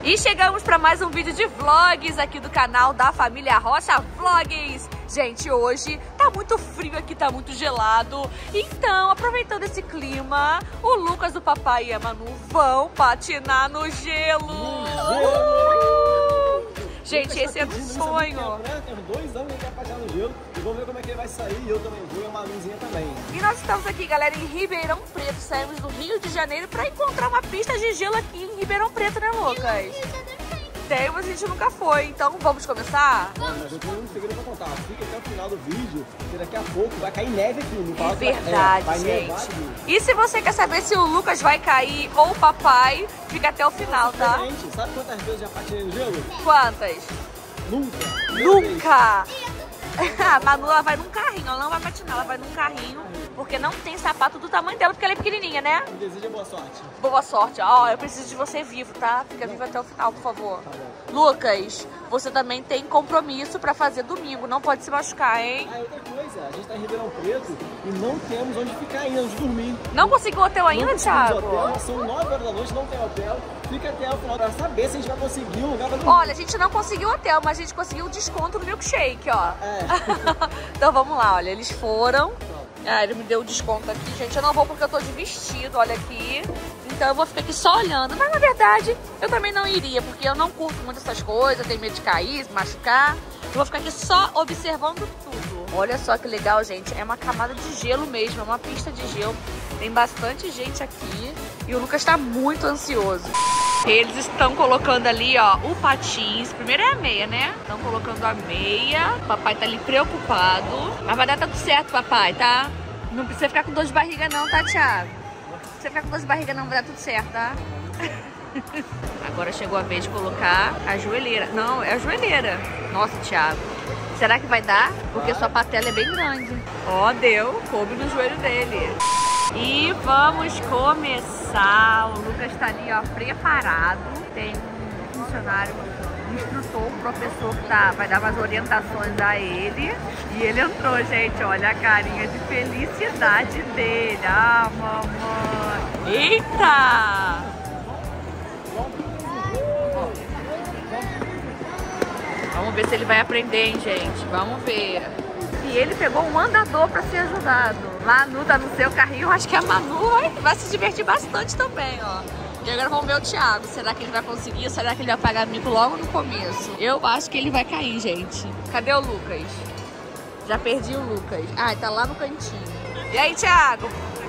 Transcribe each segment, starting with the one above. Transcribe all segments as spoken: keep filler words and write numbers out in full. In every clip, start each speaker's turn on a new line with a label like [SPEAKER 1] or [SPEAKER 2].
[SPEAKER 1] E chegamos para mais um vídeo de vlogs aqui do canal da família Rocha Vlogs. Gente, hoje tá muito frio aqui, tá muito gelado. Então, aproveitando esse clima, o Lucas, o papai e a Manu vão patinar no gelo. Uh! Gente, esse é um sonho.
[SPEAKER 2] Tem dois anos que ele quer patinar no gelo e vamos ver como é que ele vai sair. Eu também vou e a Manuzinha também.
[SPEAKER 1] E nós estamos aqui, galera, em Ribeirão Preto. Saímos do Rio de Janeiro para encontrar uma pista de gelo aqui em Ribeirão Preto, né, Lucas? Tem, mas a gente nunca foi, então vamos começar?
[SPEAKER 2] Vamos, mas eu tenho um segredo pra contar. Fica até o final do vídeo, porque daqui a pouco vai cair neve aqui. Não
[SPEAKER 1] é verdade,
[SPEAKER 2] vai, é, vai
[SPEAKER 1] gente.
[SPEAKER 2] Nevar,
[SPEAKER 1] e se você quer saber se o Lucas vai cair ou o papai, fica até o final, tá?
[SPEAKER 2] Gente, sabe quantas vezes eu já patinei no gelo?
[SPEAKER 1] Quantas?
[SPEAKER 2] Nunca.
[SPEAKER 1] Nunca! A Manu, ela vai num carrinho, ela não vai patinar, ela vai num carrinho, porque não tem sapato do tamanho dela, porque ela é pequenininha, né?
[SPEAKER 2] Me deseja boa sorte.
[SPEAKER 1] Boa sorte. Ó, eu preciso de você vivo, tá? Fica vivo até o final, por favor.
[SPEAKER 2] Tá bom.
[SPEAKER 1] Lucas, você também tem compromisso pra fazer domingo, não pode se machucar, hein?
[SPEAKER 2] Ah, outra coisa, a gente tá em Ribeirão Preto e não temos onde ficar ainda, onde dormir.
[SPEAKER 1] Não conseguiu hotel ainda,
[SPEAKER 2] não
[SPEAKER 1] Thiago?
[SPEAKER 2] Hotel, são nove horas da noite, não tem hotel. Fica até o final pra saber se a gente vai conseguir um lugar pra dormir.
[SPEAKER 1] Olha, a gente não conseguiu hotel, mas a gente conseguiu um desconto no milkshake, ó.
[SPEAKER 2] É.
[SPEAKER 1] Então vamos lá, olha, eles foram. Ah, ele me deu o desconto aqui, gente. Eu não vou porque eu tô de vestido, olha aqui. Então eu vou ficar aqui só olhando. Mas na verdade, eu também não iria, porque eu não curto muito essas coisas, tenho medo de cair, se machucar. Eu vou ficar aqui só observando tudo. Olha só que legal, gente. É uma camada de gelo mesmo, é uma pista de gelo. Tem bastante gente aqui e o Lucas tá muito ansioso. Eles estão colocando ali, ó, o patins. Primeiro é a meia, né? Estão colocando a meia. O papai tá ali preocupado. Mas vai dar tudo certo, papai, tá? Não precisa ficar com dor de barriga não, tá, Thiago? Não precisa ficar com dor de barriga não, vai dar tudo certo, tá? Agora chegou a vez de colocar a joelheira. Não, é a joelheira. Nossa, Thiago. Será que vai dar? Porque sua patela é bem grande. Ó, deu. Coube no joelho dele. E vamos começar. O Lucas tá ali, ó, preparado. Tem um funcionário, um instrutor, um professor que tá, vai dar umas orientações a ele. E ele entrou, gente. Olha a carinha de felicidade dele. Ah, mamãe. Eita! Vamos ver se ele vai aprender, hein, gente. Vamos ver. E ele pegou um andador pra ser ajudado. Manu tá no seu carrinho. Acho que a Manu vai, vai se divertir bastante também, ó. E agora vamos ver o Thiago. Será que ele vai conseguir? Será que ele vai pagar mico logo no começo? Eu acho que ele vai cair, gente. Cadê o Lucas? Já perdi o Lucas. Ah, tá lá no cantinho. E aí, Thiago?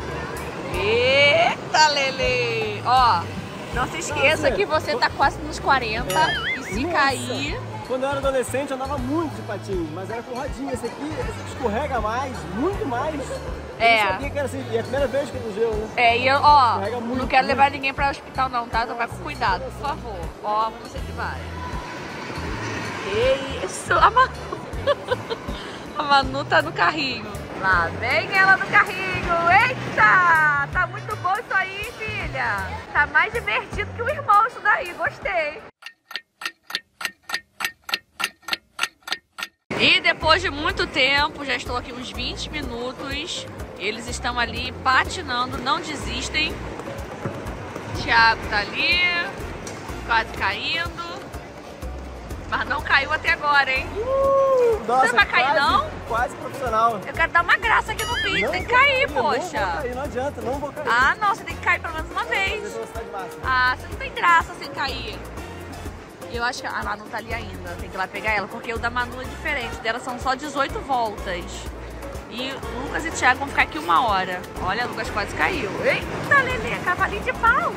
[SPEAKER 1] Eita, Lele! Ó, não se esqueça que você tá quase nos quarenta. É. E se
[SPEAKER 2] Nossa.
[SPEAKER 1] cair...
[SPEAKER 2] Quando eu era adolescente, eu andava muito de patins, mas era com rodinha. Esse aqui, esse aqui escorrega mais, muito mais.
[SPEAKER 1] É.
[SPEAKER 2] Eu não sabia que era assim. E é a primeira vez que eu no gelo, né?
[SPEAKER 1] É, e eu, ó,
[SPEAKER 2] muito,
[SPEAKER 1] não quero
[SPEAKER 2] muito.
[SPEAKER 1] levar ninguém para o hospital não, tá? Então vai com cuidado, por favor. Ó, você que vai. Que isso? A Manu... a Manu tá no carrinho. Lá vem ela no carrinho. Eita! Tá muito bom isso aí, filha. Tá mais divertido que o irmão isso daí. Gostei. E depois de muito tempo, já estou aqui uns vinte minutos, eles estão ali patinando, não desistem. Thiago tá ali, quase caindo, mas não caiu até agora, hein?
[SPEAKER 2] Uh, nossa,
[SPEAKER 1] você não vai cair
[SPEAKER 2] quase,
[SPEAKER 1] não?
[SPEAKER 2] Quase profissional.
[SPEAKER 1] Eu quero dar uma graça aqui no vídeo,
[SPEAKER 2] Não
[SPEAKER 1] tem que cair,
[SPEAKER 2] cair,
[SPEAKER 1] poxa.
[SPEAKER 2] Não vou cair, não adianta, não vou cair.
[SPEAKER 1] Ah, não, você tem que cair pelo menos uma vez. Ah, você não tem graça sem cair. Eu acho que a Manu tá ali ainda, tem que ir lá pegar ela, porque o da Manu é diferente, dela são só dezoito voltas. E o Lucas e o Thiago vão ficar aqui uma hora. Olha, o Lucas quase caiu. Eita, Lelê, cavalinho de pau.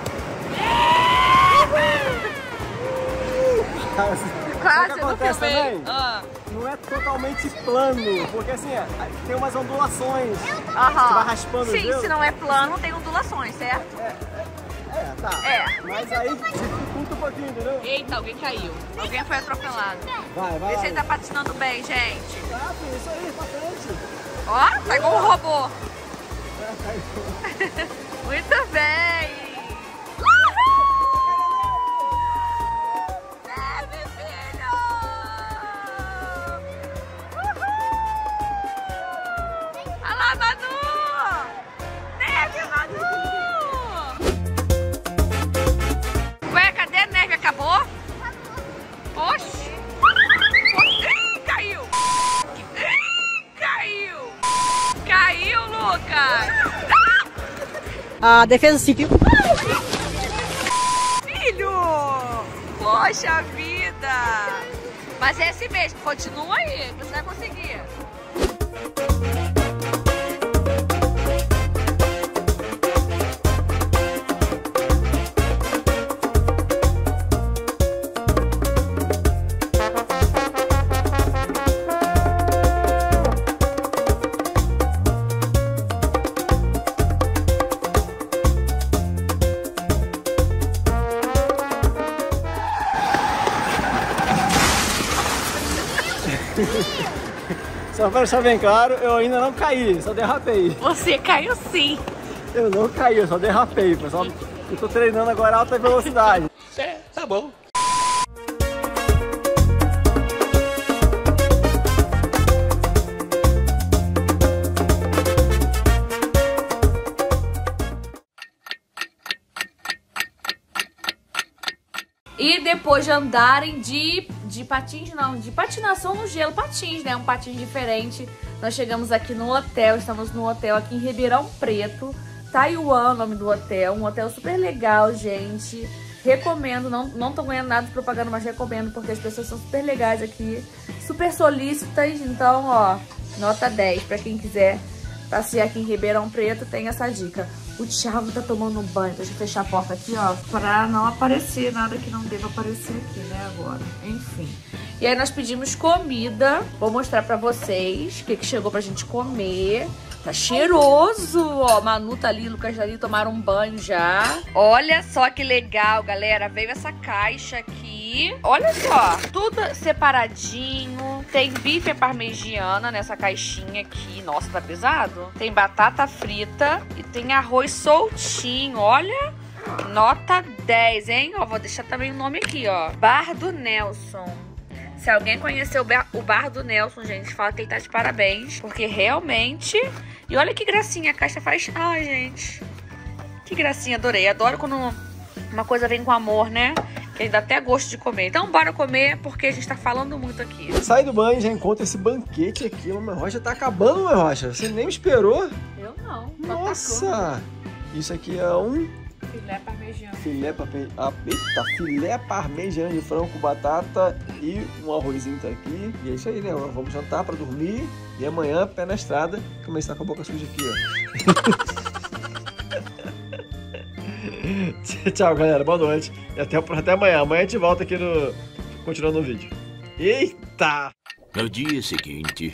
[SPEAKER 1] Quase, eu não filmei. Ah.
[SPEAKER 2] Não é totalmente plano, porque assim, é, tem umas ondulações.
[SPEAKER 1] Aham.
[SPEAKER 2] Você vai raspando.
[SPEAKER 1] Sim,
[SPEAKER 2] o gelo.
[SPEAKER 1] se não é plano, tem ondulações, certo?
[SPEAKER 2] É, é, é, tá.
[SPEAKER 1] É.
[SPEAKER 2] Mas aí dificulta um pouquinho, entendeu?
[SPEAKER 1] Eita, alguém caiu. Alguém foi atropelado.
[SPEAKER 2] Vai, vai.
[SPEAKER 1] Vê se
[SPEAKER 2] lá.
[SPEAKER 1] ele tá patinando bem, gente.
[SPEAKER 2] Tá, filho, isso aí, pra frente.
[SPEAKER 1] Ó, tá igual um robô.
[SPEAKER 2] É, caiu.
[SPEAKER 1] Muito bem. Manu! Neve, Manu! Ué, cadê a neve? Acabou?
[SPEAKER 3] a Defesa Civil.
[SPEAKER 1] Filho! Poxa vida! Mas é assim mesmo, continua aí, você vai conseguir.
[SPEAKER 2] Só para deixar bem claro, eu ainda não caí, só derrapei.
[SPEAKER 1] Você caiu sim.
[SPEAKER 2] Eu não caí, eu só derrapei, pessoal. Eu tô treinando agora alta velocidade.
[SPEAKER 4] É, tá bom.
[SPEAKER 1] E depois de andarem de, de patins, não, de patinação no gelo, patins, né? Um patins diferente. Nós chegamos aqui no hotel, estamos no hotel aqui em Ribeirão Preto. Taiwan, o nome do hotel, um hotel super legal, gente. Recomendo, não, não tô ganhando nada de propaganda, mas recomendo, porque as pessoas são super legais aqui, super solícitas. Então, ó, nota dez pra quem quiser passear aqui em Ribeirão Preto, tem essa dica. O Thiago tá tomando um banho, deixa eu fechar a porta aqui, ó, pra não aparecer nada que não deva aparecer aqui, né, agora. Enfim. E aí nós pedimos comida, vou mostrar pra vocês o que, que chegou pra gente comer. Tá cheiroso, ó, Manu tá ali, Lucas tá ali, tomaram um banho já. Olha só que legal, galera, veio essa caixa aqui. Olha só, tudo separadinho. Tem bife à parmegiana nessa caixinha aqui. Nossa, tá pesado. Tem batata frita e tem arroz soltinho, olha. Nota dez, hein? Ó, vou deixar também o nome aqui, ó. Bar do Nelson. Se alguém conheceu o bar, o bar do Nelson, gente, fala que ele tá de parabéns. Porque realmente... E olha que gracinha, a caixa faz... Ai, gente. Que gracinha, adorei. Adoro quando uma coisa vem com amor, né? Que aí dá até gosto de comer. Então bora comer, porque a gente tá falando muito aqui.
[SPEAKER 2] Sai do banho e já encontra esse banquete aqui. O meu Rocha tá acabando, meu Rocha. Você nem me esperou?
[SPEAKER 1] Eu não.
[SPEAKER 2] Nossa! Isso aqui é um...
[SPEAKER 1] Filé parmegiana.
[SPEAKER 2] Filé parmegiana. Ah, eita, filé parmegiana de frango com batata e um arrozinho tá aqui. E é isso aí, né? Vamos jantar pra dormir. E amanhã, pé na estrada. Como é que tá com a boca suja aqui, ó. Tchau, galera. Boa noite. E até, até amanhã. Amanhã a gente volta aqui no... Continuando o vídeo. Eita!
[SPEAKER 4] No dia seguinte...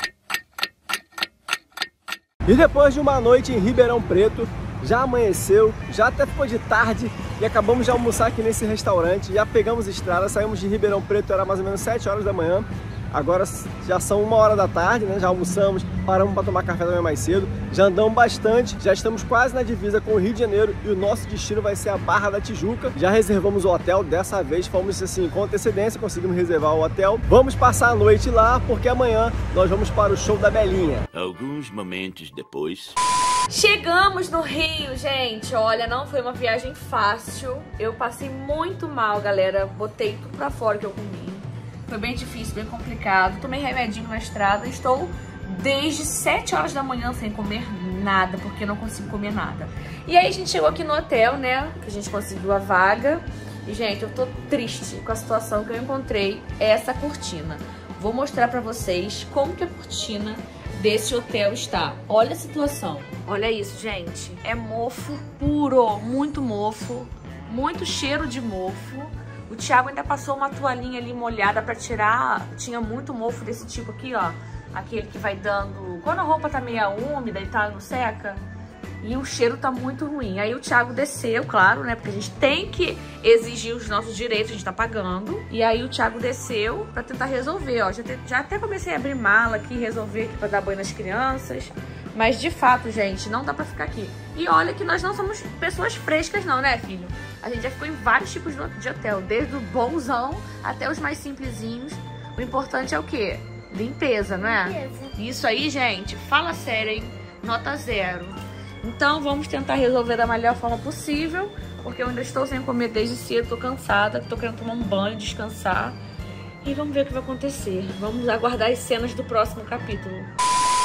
[SPEAKER 2] E depois de uma noite em Ribeirão Preto, já amanheceu, já até ficou de tarde e acabamos de almoçar aqui nesse restaurante. Já pegamos estrada, saímos de Ribeirão Preto, era mais ou menos sete horas da manhã. Agora já são uma hora da tarde, né? Já almoçamos, paramos para tomar café também mais cedo. Já andamos bastante, já estamos quase na divisa com o Rio de Janeiro e o nosso destino vai ser a Barra da Tijuca. Já reservamos o hotel, dessa vez fomos assim com antecedência, conseguimos reservar o hotel. Vamos passar a noite lá porque amanhã nós vamos para o show da Belinha.
[SPEAKER 4] Alguns momentos depois...
[SPEAKER 1] Chegamos no Rio, gente. Olha, não foi uma viagem fácil. Eu passei muito mal, galera. Botei tudo pra fora que eu comi. Foi bem difícil, bem complicado. Tomei remedinho na estrada. Estou desde sete horas da manhã sem comer nada, porque não consigo comer nada. E aí a gente chegou aqui no hotel, né? Que a gente conseguiu a vaga. E, gente, eu tô triste com a situação que eu encontrei. Essa cortina. Vou mostrar pra vocês como que a cortina desse hotel está. Olha a situação. Olha isso, gente. É mofo puro, muito mofo, muito cheiro de mofo. O Thiago ainda passou uma toalhinha ali molhada pra tirar. Tinha muito mofo desse tipo aqui, ó. Aquele que vai dando... Quando a roupa tá meio úmida e tá, não seca. E o cheiro tá muito ruim. Aí o Thiago desceu, claro, né? Porque a gente tem que exigir os nossos direitos, a gente tá pagando. E aí o Thiago desceu pra tentar resolver, ó. Já, te, já até comecei a abrir mala aqui, resolver aqui pra dar banho nas crianças. Mas de fato, gente, não dá pra ficar aqui. E olha que nós não somos pessoas frescas não, né, filho? A gente já ficou em vários tipos de hotel. Desde o bonzão até os mais simplesinhos. O importante é o quê? Limpeza, não é? Limpeza. Isso aí, gente, fala sério, hein? Nota zero. Então vamos tentar resolver da melhor forma possível, porque eu ainda estou sem comer desde cedo, tô cansada, tô querendo tomar um banho, descansar. E vamos ver o que vai acontecer. Vamos aguardar as cenas do próximo capítulo.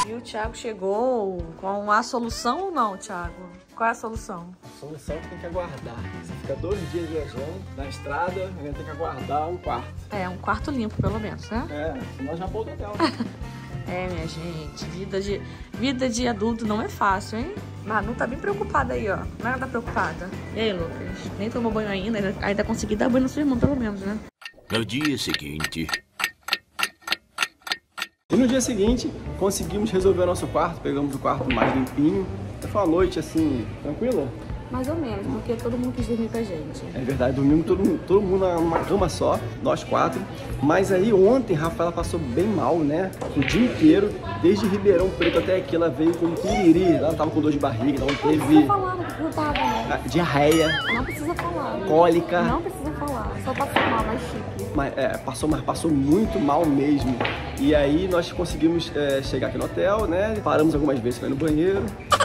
[SPEAKER 1] E o Thiago chegou com a solução ou não, Thiago? Qual é a solução?
[SPEAKER 2] A solução é que tem que aguardar. Você fica dois dias viajando na estrada, a gente tem que aguardar um quarto.
[SPEAKER 1] É, um quarto limpo, pelo menos, né?
[SPEAKER 2] É, senão já pôr do hotel.
[SPEAKER 1] É, minha gente, vida de, vida de adulto não é fácil, hein? Manu tá bem preocupada aí, ó. Não é tá preocupada. E aí, Lucas? Nem tomou banho ainda, ainda, ainda consegui dar banho no seu irmão, pelo menos, né?
[SPEAKER 4] No dia seguinte...
[SPEAKER 2] E no dia seguinte, conseguimos resolver o nosso quarto, pegamos o quarto mais limpinho. Foi uma noite, assim, tranquila?
[SPEAKER 1] Mais ou menos, porque todo mundo quis dormir com a gente.
[SPEAKER 2] É verdade, dormimos todo mundo, todo mundo numa cama só, nós quatro. Mas aí ontem, Rafaela passou bem mal, né? O dia inteiro, desde Ribeirão Preto até aqui, ela veio com piriri. Ela tava com dor de barriga, não teve...
[SPEAKER 1] Não precisa falar, não tava, né?
[SPEAKER 2] Diarreia.
[SPEAKER 1] Não precisa falar.
[SPEAKER 2] Cólica.
[SPEAKER 1] Não precisa falar, só passou mal, mais chique.
[SPEAKER 2] Mas, é, passou, mas passou muito mal mesmo. E aí nós conseguimos é, chegar aqui no hotel, né? Paramos algumas vezes para ir no banheiro.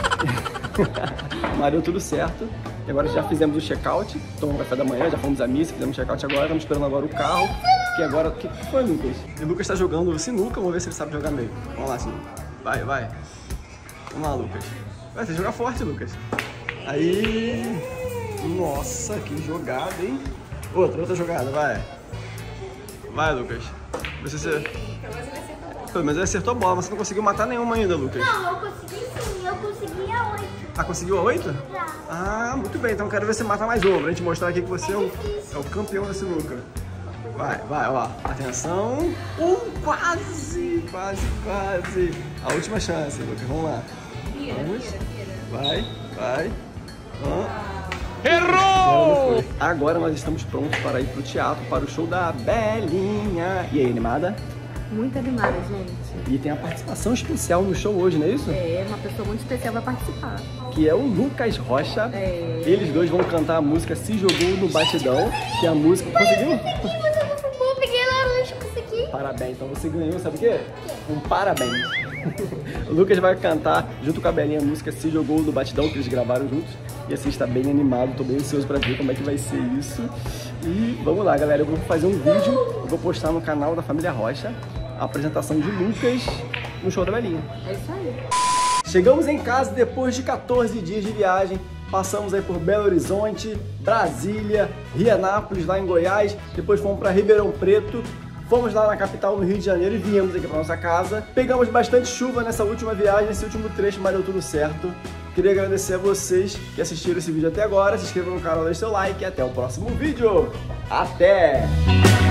[SPEAKER 2] Mas deu tudo certo. E agora já fizemos o check-out, tomamos café da manhã, já fomos à missa, fizemos o check-out agora, estamos esperando agora o carro. Que agora... O que foi, Lucas? E o Lucas está jogando sinuca, vamos ver se ele sabe jogar meio. Vamos lá, sinuca. Vai, vai. Vamos lá, Lucas. Vai, você joga forte, Lucas. Aí... Nossa, que jogada, hein? Outra, outra jogada, vai. Vai, Lucas. Você você... Pelo menos ele acertou a bola, mas você não conseguiu matar nenhuma ainda, Lucas.
[SPEAKER 3] Não, eu consegui sim, eu consegui a oito.
[SPEAKER 2] Ah, conseguiu a oito?
[SPEAKER 3] Já.
[SPEAKER 2] Ah, muito bem, então quero ver se mata mais uma, pra gente mostrar aqui que você é o, é o campeão da sinuca. Vai, vai, ó. Atenção. Um, quase, quase, quase. A última chance, Lucas, vamos lá. Vamos. Vai, vai. Ah. Errou! Agora nós estamos prontos para ir pro teatro, para o show da Belinha. E aí, animada?
[SPEAKER 1] Muito animada, gente.
[SPEAKER 2] E tem a participação especial no show hoje, não é isso?
[SPEAKER 1] É, uma pessoa muito especial vai participar.
[SPEAKER 2] Que é o Lucas Rocha.
[SPEAKER 1] É.
[SPEAKER 2] Eles dois vão cantar a música Se Jogou no Batidão, que é a música... Conseguiu?
[SPEAKER 3] Eu peguei laranja com isso aqui.
[SPEAKER 2] Parabéns, então você ganhou, sabe o quê? Um parabéns. O Lucas vai cantar junto com a Belinha a música Se Jogou no Batidão, que eles gravaram juntos. E assim, está bem animado, tô bem ansioso pra ver como é que vai ser isso. E vamos lá, galera, eu vou fazer um vídeo, eu vou postar no canal da Família Rocha a apresentação de Lucas no show da Belinha.
[SPEAKER 1] É isso aí.
[SPEAKER 2] Chegamos em casa depois de quatorze dias de viagem. Passamos aí por Belo Horizonte, Brasília, Rianápolis, lá em Goiás. Depois fomos para Ribeirão Preto. Fomos lá na capital, no Rio de Janeiro, e viemos aqui para nossa casa. Pegamos bastante chuva nessa última viagem, nesse último trecho, mas deu tudo certo. Queria agradecer a vocês que assistiram esse vídeo até agora. Se inscrevam no canal, deixe seu like e até o próximo vídeo. Até!